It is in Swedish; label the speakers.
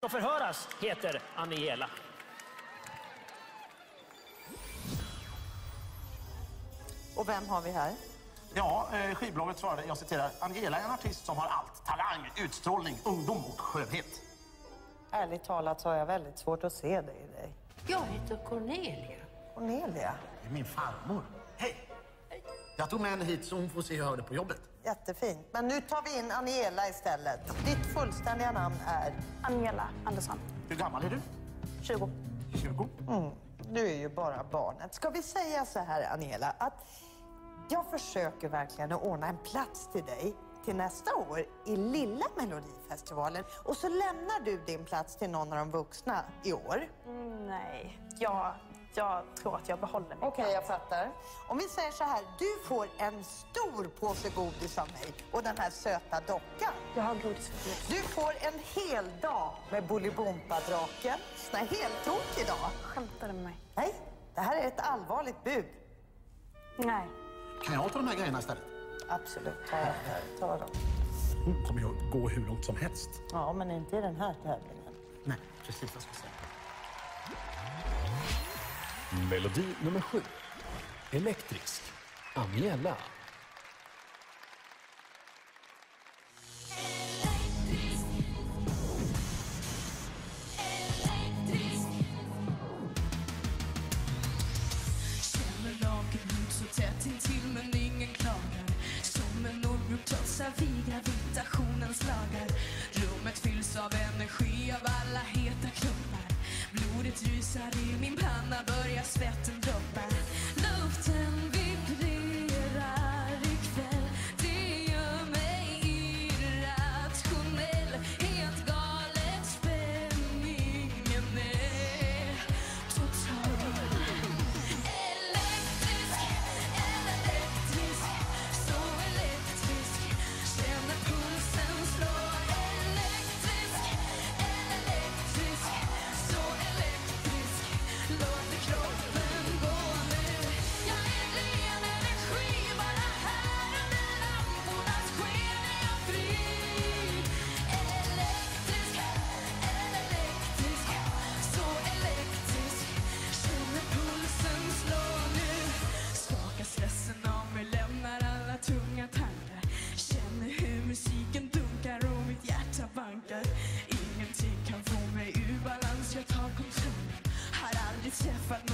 Speaker 1: Och förhöras heter Angela.
Speaker 2: Och vem har vi här?
Speaker 3: Ja, skivbolaget svarade, jag citerar, Angela är en artist som har allt. Talang, utstrålning, ungdom och skönhet.
Speaker 2: Ärligt talat så har jag väldigt svårt att se det i dig.
Speaker 4: Jag heter Cornelia.
Speaker 2: Cornelia?
Speaker 3: Det är min farmor. Hej! Jag tog med henne hit så hon får se hur jag hör det på jobbet.
Speaker 2: Jättefint. Men nu tar vi in Angela istället. Ditt fullständiga namn är?
Speaker 5: Angela Andersson.
Speaker 3: Hur gammal är du?
Speaker 5: 20.
Speaker 3: 20?
Speaker 2: Du är ju bara barnet. Ska vi säga så här, Angela, att jag försöker verkligen att ordna en plats till dig till nästa år i lilla Melodifestivalen. Och så lämnar du din plats till någon av de vuxna i år.
Speaker 5: Nej, jag tror att jag behåller mig.
Speaker 2: Okej, jag fattar. Om vi säger så här, du får en stor påse godis av mig och den här söta dockan.
Speaker 5: Jag har godis för dig.
Speaker 2: Du får en hel dag med Bolibompa-draken. En heltokig dag.
Speaker 5: Skämtar du med mig?
Speaker 2: Nej, det här är ett allvarligt bud.
Speaker 5: Nej.
Speaker 3: Kan jag ta de här grejerna istället?
Speaker 2: Absolut, ta dem.
Speaker 3: Hon kommer ju gå hur långt som helst.
Speaker 2: Ja, men inte i den här tävlingen.
Speaker 3: Nej, precis vad jag ska säga.
Speaker 6: Melodi nummer 7. Elektrisk. Angela.
Speaker 7: Tätt intill men ingen klagar. Som en orm trotsar vi gravitationens lagar. Rummet fylls av energi av alla heta klumpar. Blodet rysar i min panna, börjar svetten droppa. Luften vibrerar ikväll. Det gör mig irrationell. Helt galet, spänningen är total. Ingenting kan få mig ur balans, jag tar kontrollen. Har aldrig träffat